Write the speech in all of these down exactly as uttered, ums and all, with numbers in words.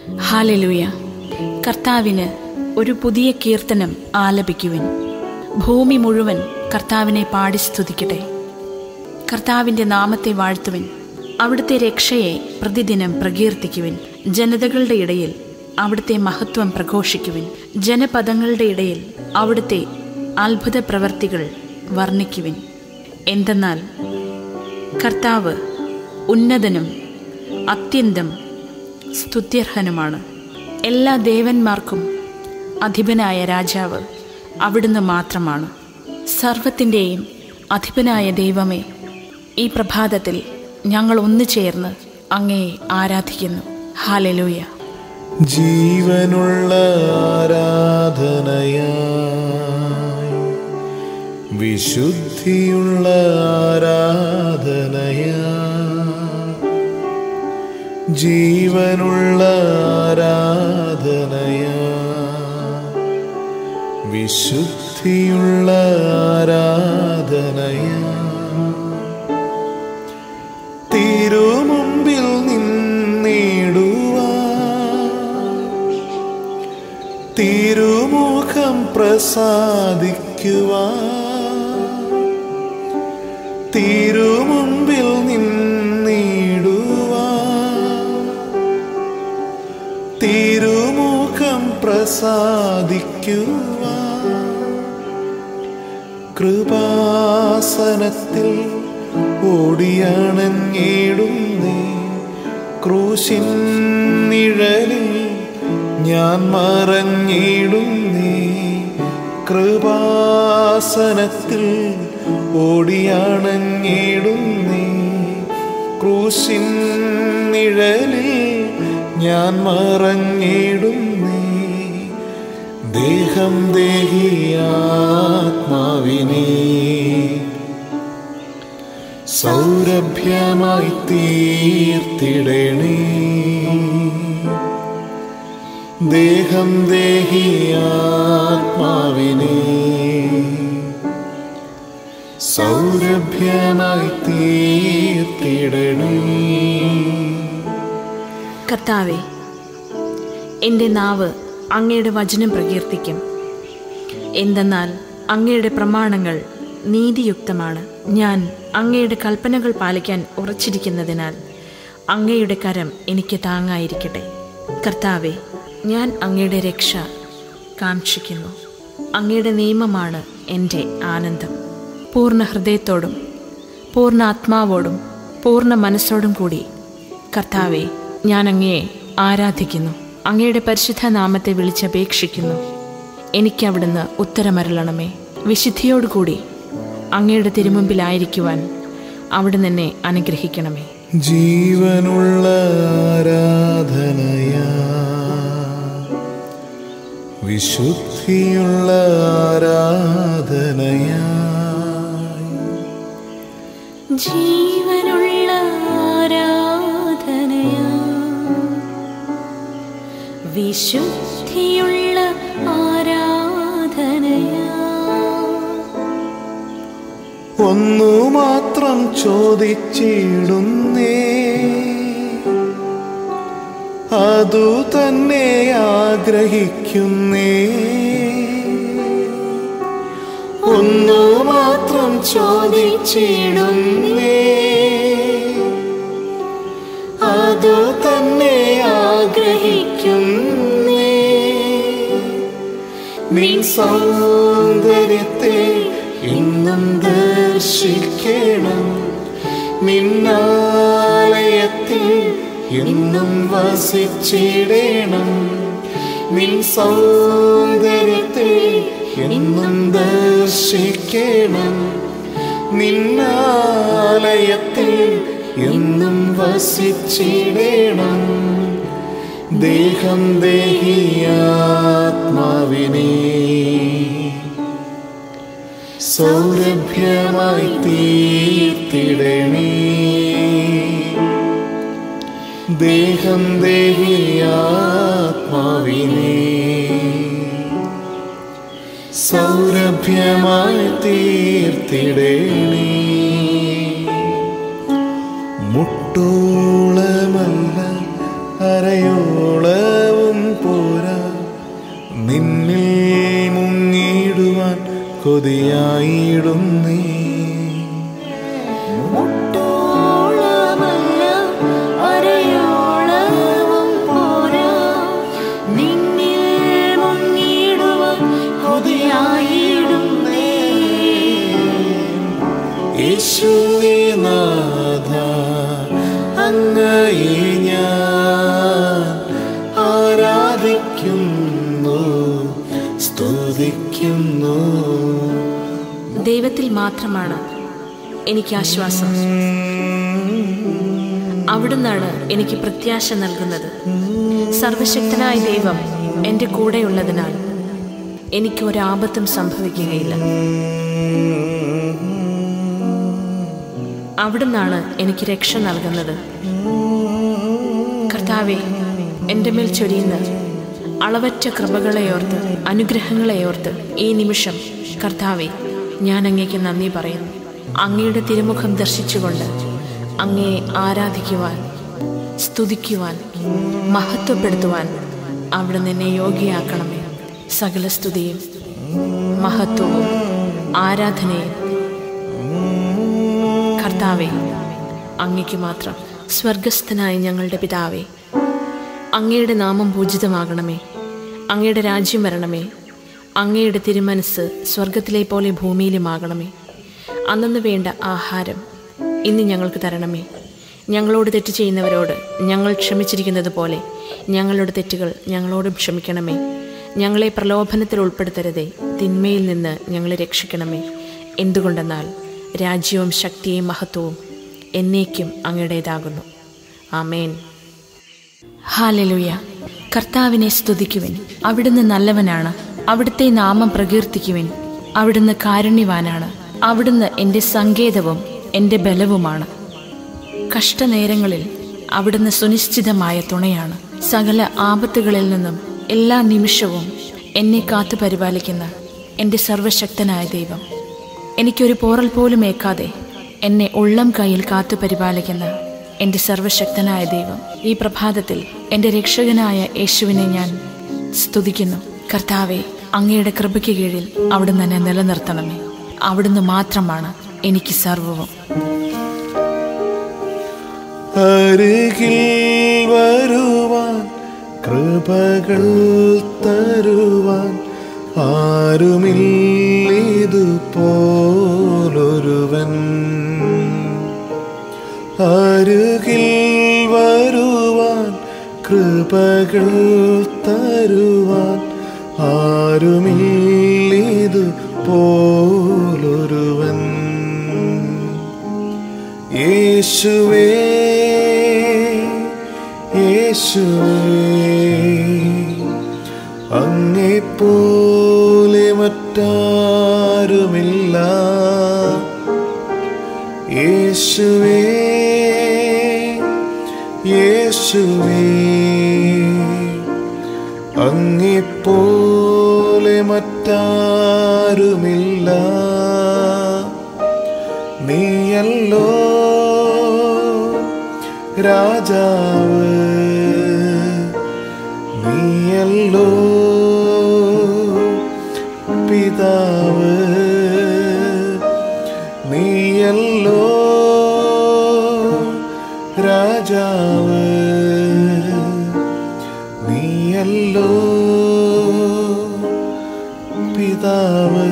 Hallelujah. കർത്താവിന് ഒരു പുതിയ കീർത്തനം ആലപിക്കുവിൻ. ഭൂമി മുഴുവൻ കർത്താവിനെ പാടി സ്തുതിക്കട്ടെ. കർത്താവിൻ്റെ നാമത്തെ വാഴ്ത്തുവിൻ. അവിടുത്തെ രക്ഷയെ പ്രതിദിനം പ്രകീർത്തിക്കുവിൻ. ജനതകളുടെ ഇടയിൽ അവിടുത്തെ മഹത്വം പ്രഘോഷിക്കുവിൻ. ജനപദങ്ങളുടെ ഇടയിൽ അവിടുത്തെ അത്ഭുത പ്രവർത്തികൾ വർണ്ണിക്കുവിൻ. എന്തെന്നാൽ കർത്താവ് ഉന്നതനും അത്യന്തം സ്തുത്യർഹനുമാണ്. എല്ലാ ദേവന്മാർക്കും അധിപനായ രാജാവ് അവിടുന്ന് മാത്രമാണ്. സർവത്തിൻ്റെയും അധിപനായ ദൈവമേ, ഈ പ്രഭാതത്തിൽ ഞങ്ങൾ ഒന്നു ചേർന്ന് അങ്ങയെ ആരാധിക്കുന്നു. ഹല്ലേലൂയ. ജീവനുള്ള ആരാധനയായി, വിശുദ്ധിയുള്ള ആരാധനയായി, ജീവനുള്ള ആരാധനയായി, വിശുദ്ധിയുള്ള ആരാധനയായി, തിരുമുമ്പിൽ നിന്നിടുവാൻ, തിരുമുഖം പ്രസാദിക്കുവാൻ, തിരുമുമ്പിൽ നിന്നിടുവാൻ, തിരുമുഖം പ്രസാദിക്കുവാൻ, കൃപാസനത്തിൽ ഓടിയണഞ്ഞിടുന്നേ, ക്രൂശിൻ നിഴലിൽ ഞാൻ മറഞ്ഞിടുന്നേ, കൃപാസനത്തിൽ ഓടിയണഞ്ഞിടുന്നേ, ക്രൂശിൻ നിഴലിൽ ഞാൻ മറഞ്ഞിടുന്നേ, ദേഹം ദേഹിയാത്മാവിനെ സൗരഭ്യമായി തീർത്തിടണേ, ദേഹം ദേഹിയാത്മാവിനെ സൗരഭ്യമായി തീർത്തിടണേ. കർത്താവേ, എൻ്റെ നാവ് അങ്ങയുടെ വചനം പ്രകീർത്തിക്കും. എന്തെന്നാൽ അങ്ങയുടെ പ്രമാണങ്ങൾ നീതിയുക്തമാണ്. ഞാൻ അങ്ങയുടെ കൽപ്പനകൾ പാലിക്കാൻ ഉറച്ചിരിക്കുന്നതിനാൽ അങ്ങയുടെ കരം എനിക്ക് താങ്ങായിരിക്കട്ടെ. കർത്താവെ, ഞാൻ അങ്ങയുടെ രക്ഷ കാക്ഷിക്കുന്നു. അങ്ങയുടെ നിയമമാണ് എൻ്റെ ആനന്ദം. പൂർണ്ണ ഹൃദയത്തോടും പൂർണ്ണ ആത്മാവോടും പൂർണ്ണ മനസ്സോടും കൂടി കർത്താവെ, ഞാൻ അങ്ങയെ ആരാധിക്കുന്നു. അങ്ങയുടെ പരിശുദ്ധ നാമത്തെ വിളിച്ചപേക്ഷിക്കുന്നു. എനിക്കവിടുന്ന് ഉത്തരമരുളണമേ. വിശുദ്ധിയോടുകൂടി അങ്ങയുടെ തിരുമുമ്പിലായിരിക്കുവാൻ അവിടുന്ന് എന്നെ അനുഗ്രഹിക്കണമേ. ജീവനുള്ള ആരാധനയാ, വിശുദ്ധിയുള്ള ആരാധനയാ, ജീവനുള്ള ആരാധനയാ, വിശുദ്ധിയുള്ള ആരാധനയാ. ഒന്നു മാത്രം ചോദിച്ചിടുന്നേ, അതു തന്നെ ആഗ്രഹിക്കുന്നേ, ഒന്നു മാത്രം ചോദിച്ചിടുന്നേ, അതു തന്നെ ആഗ്രഹിക്കുന്നേ, നിൻ സൗന്ദര്യത്തെ ഇന്നും ദർശിക്കണം, നിന്നാലയത്തിൽ എന്നും വസിച്ചിടണം, നിൻ സൗന്ദര്യത്തെ എന്നും ദർശിക്കണം, നിന്നാലയത്തിൽ എന്നും വസിച്ചിടണം, ദേഹം ദേഹിയാത്മാവിനെ സൗരഭ്യമായി തീർത്തിടണേ, ദേഹം ദേഹിയാത്മാവിനെ സൗരഭ്യമായി തീർത്തിടണേ. മുട്ടോളമല്ല അരയോളമല്ല കൊതിയായിടുന്നേ. മുട്ടോളമല്ല അരയോളവും പോരാ, നിന്നിൽ മുങ്ങിടുവാൻ കൊതിയായിടുന്നേ. യേശുവേ നാഥ, അങ്ങയെ ഞാൻ ആരാധിക്കുന്നു, സ്തുതിക്കുന്നു. ദൈവത്തിൽ മാത്രമാണ് എനിക്ക് ആശ്വാസം. അവിടുന്നാണ് എനിക്ക് പ്രത്യാശ നൽകുന്നത്. സർവശക്തനായ ദൈവം എൻ്റെ കൂടെയുള്ളതിനാൽ എനിക്ക് ഒരാപത്തും സംഭവിക്കുകയില്ല. അവിടുന്നാണ് എനിക്ക് രക്ഷ നൽകുന്നത്. കർത്താവേ, എൻ്റെ മേൽ ചൊരിയുന്ന അളവറ്റ കൃപകളെയോർത്ത്, അനുഗ്രഹങ്ങളെയോർത്ത് ഈ നിമിഷം കർത്താവേ, ഞാൻ അങ്ങേക്ക് നന്ദി പറയുന്നു. അങ്ങയുടെ തിരുമുഖം ദർശിച്ചുകൊണ്ട് അങ്ങയെ ആരാധിക്കുവാൻ, സ്തുതിക്കുവാൻ, മഹത്വപ്പെടുത്തുവാൻ അവിടുന്ന് എന്നെ യോഗ്യയാക്കണമേ. സകല സ്തുതിയും മഹത്വവും ആരാധനയും കർത്താവേ അങ്ങയ്ക്ക് മാത്രം. സ്വർഗസ്ഥനായ ഞങ്ങളുടെ പിതാവേ, അങ്ങയുടെ നാമം പൂജിതമാകണമേ. അങ്ങയുടെ രാജ്യം വരണമേ. അങ്ങയുടെ തിരുമനസ് സ്വർഗത്തിലെ പോലെ ഭൂമിയിലുമാകണമേ. അന്നു വേണ്ട ആഹാരം ഇന്ന് ഞങ്ങൾക്ക് തരണമേ. ഞങ്ങളോട് തെറ്റ് ചെയ്യുന്നവരോട് ഞങ്ങൾ ക്ഷമിച്ചിരിക്കുന്നത് പോലെ ഞങ്ങളുടെ തെറ്റുകൾ ഞങ്ങളോടും ക്ഷമിക്കണമേ. ഞങ്ങളെ പ്രലോഭനത്തിൽ ഉൾപ്പെടുത്തരുതേ, തിന്മയിൽ നിന്ന് ഞങ്ങളെ രക്ഷിക്കണമേ. എന്തുകൊണ്ടെന്നാൽ രാജ്യവും ശക്തിയും മഹത്വവും എന്നേക്കും അങ്ങയുടേതാകുന്നു. ആമേൻ. ഹല്ലേലൂയ. കർത്താവിനെ സ്തുതിക്കുവിൻ. അവിടുന്ന് നല്ലവനാണ്. അവിടുത്തെ നാമം പ്രകീർത്തിക്കുവിൻ. അവിടുന്ന് കാരുണ്യവാനാണ്. അവിടുന്ന് എൻ്റെ സങ്കേതവും എൻ്റെ ബലവുമാണ്. കഷ്ടനേരങ്ങളിൽ അവിടുന്ന് സുനിശ്ചിതമായ തുണയാണ്. സകല ആപത്തുകളിൽ നിന്നും എല്ലാ നിമിഷവും എന്നെ കാത്തു പരിപാലിക്കുന്ന എൻ്റെ സർവശക്തനായ ദൈവം, എനിക്കൊരു പോറൽ പോലും ഏൽക്കാതെ എന്നെ ഉള്ളം കയ്യിൽ കാത്തു പരിപാലിക്കുന്ന എൻ്റെ സർവശക്തനായ ദൈവം, ഈ പ്രഭാതത്തിൽ എൻ്റെ രക്ഷകനായ യേശുവിനെ ഞാൻ സ്തുതിക്കുന്നു. കർത്താവെ, അങ്ങയുടെ കൃപയ്ക്ക് കീഴിൽ അവിടുന്ന് എന്നെ നിലനിർത്തണമേ. അവിടുന്ന് മാത്രമാണ് എനിക്ക് സർവ്വവും. അരികിൽ വരുവാൻ, കൃപകൾ തരുവാൻ ആരുമില്ലിതുപോലൊരുവൻ. അരികിൽ വരുവാൻ, കൃപകൾ തരുവാൻ ആരുമില്ലിതുപോലൊരുവൻ. യേശുവേ, യേശുവേ, അങ്ങെപ്പോലെ മറ്റാരുമില്ല. യേശുവേ, യേശുവേ, അങ്ങെപ്പോലെ മറ്റാരുമില്ല. നീയല്ലോ രാജാവ്, നീയല്ലോ പിതാവ്, നീയല്ലോ രാജാവ്, നീയല്ലോ പിതാവ്.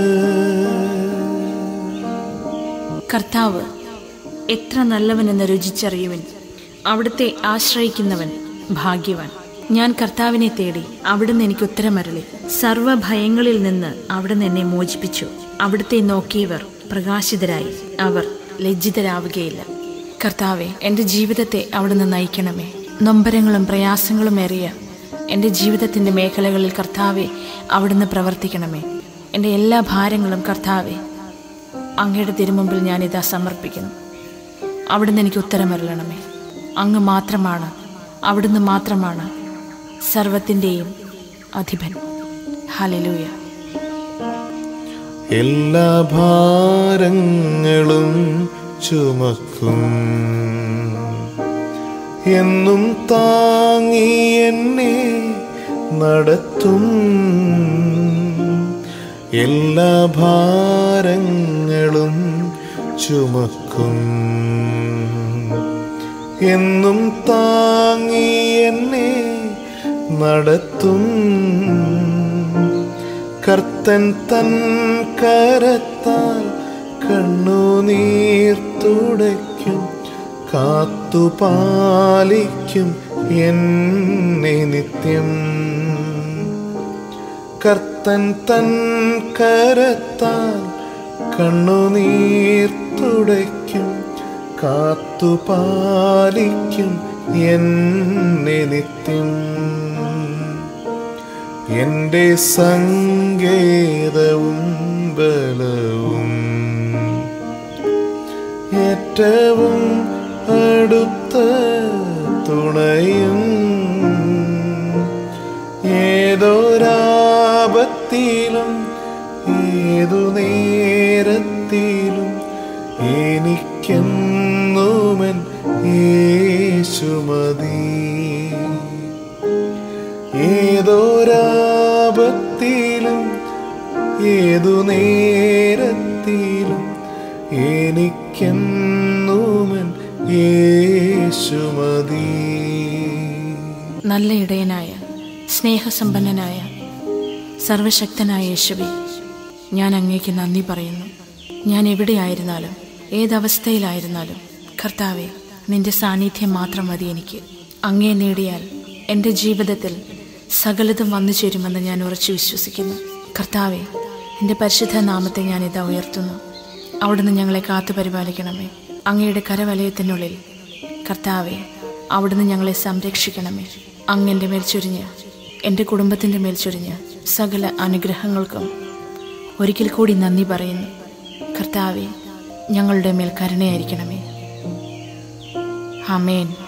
കർത്താവ് എത്ര നല്ലവനെന്ന് രുചിച്ചറിയുവൻ. അവിടുത്തെ ആശ്രയിക്കുന്നവൻ ഭാഗ്യവാൻ. ഞാൻ കർത്താവിനെ തേടി, അവിടുന്ന് എനിക്ക് ഉത്തരമരുളി. സർവഭയങ്ങളിൽ നിന്ന് അവിടുന്ന് എന്നെ മോചിപ്പിച്ചു. അവിടുത്തെ നോക്കിയവർ പ്രകാശിതരായി, അവർ ലജ്ജിതരാവുകയില്ല. കർത്താവെ, എൻ്റെ ജീവിതത്തെ അവിടുന്ന് നയിക്കണമേ. നൊമ്പരങ്ങളും പ്രയാസങ്ങളും ഏറിയ എൻ്റെ ജീവിതത്തിൻ്റെ മേഖലകളിൽ കർത്താവെ അവിടുന്ന് പ്രവർത്തിക്കണമേ. എൻ്റെ എല്ലാ ഭാരങ്ങളും കർത്താവെ അങ്ങയുടെ തിരുമുമ്പിൽ ഞാനിതാ സമർപ്പിക്കുന്നു. അവിടുന്ന് എനിക്ക് ഉത്തരമരുളണമേ. അങ്ങ് മാത്രമാണ്, അവിടുന്ന് മാത്രമാണ് സർവത്തിൻ്റെയും അധിപൻ. ഹല്ലേലൂയ. എല്ലാ ഭാരങ്ങളും ചുമക്കും, എന്നും താങ്ങി എന്നെ നടത്തും. എല്ലാ ഭാരങ്ങളും ചുമക്കും. എന്നും താങ്ങി എന്നെ നടത്തും. കർത്തൻ തൻ കരത്താൽ കണ്ണുനീർ തുടയ്ക്കും. കാത്തുപാലിക്കും എന്നെ നിത്യം. കർത്തൻ തൻ കരത്താൽ കണ്ണുനീർ തുടയ്ക്കും. കാത്തുപാലിക്കും എന്നെ നിത്യം. എന്റെ സങ്കേതവും ബലവും ഏറ്റവും അടുത്ത തുണയും. ഏതൊരാപത്തിലും ഏതു നേരത്തിലും എനിക്കെന്നുമൻ യേശു മതി. ഏതൊരാപത്തിലും ഏതു നേരത്തിലും എനിക്കെന്നുമൻ യേശു മതി. നല്ല ഇടയനായ സ്നേഹസമ്പന്നനായ സർവശക്തനായ യേശുവേ, ഞാൻ അങ്ങേക്ക് നന്ദി പറയുന്നു. ഞാൻ എവിടെയായിരുന്നാലും ഏതവസ്ഥയിലായിരുന്നാലും കർത്താവേ, നിന്റെ സാന്നിധ്യം മാത്രം മതി എനിക്ക്. അങ്ങേ നേടിയാൽ എൻ്റെ ജീവിതത്തിൽ സകലതും വന്നു ചേരുമെന്ന് ഞാൻ ഉറച്ചു വിശ്വസിക്കുന്നു. കർത്താവേ, എൻ്റെ പരിശുദ്ധ നാമത്തെ ഞാനിതാ ഉയർത്തുന്നു. അവിടുന്ന് ഞങ്ങളെ കാത്തു പരിപാലിക്കണമേ. അങ്ങയുടെ കരവലയത്തിനുള്ളിൽ കർത്താവേ, അവിടുന്ന് ഞങ്ങളെ സംരക്ഷിക്കണമേ. അങ്ങ് എൻ്റെ മേൽ ചൊരിഞ്ഞ് എൻ്റെ കുടുംബത്തിൻ്റെ മേൽ ചൊരിഞ്ഞ് സകല അനുഗ്രഹങ്ങൾക്കും ഒരിക്കൽ കൂടി നന്ദി പറയുന്നു. കർത്താവേ, ഞങ്ങളുടെ മേൽ കരുണയായിരിക്കണമേ. ആമേൻ.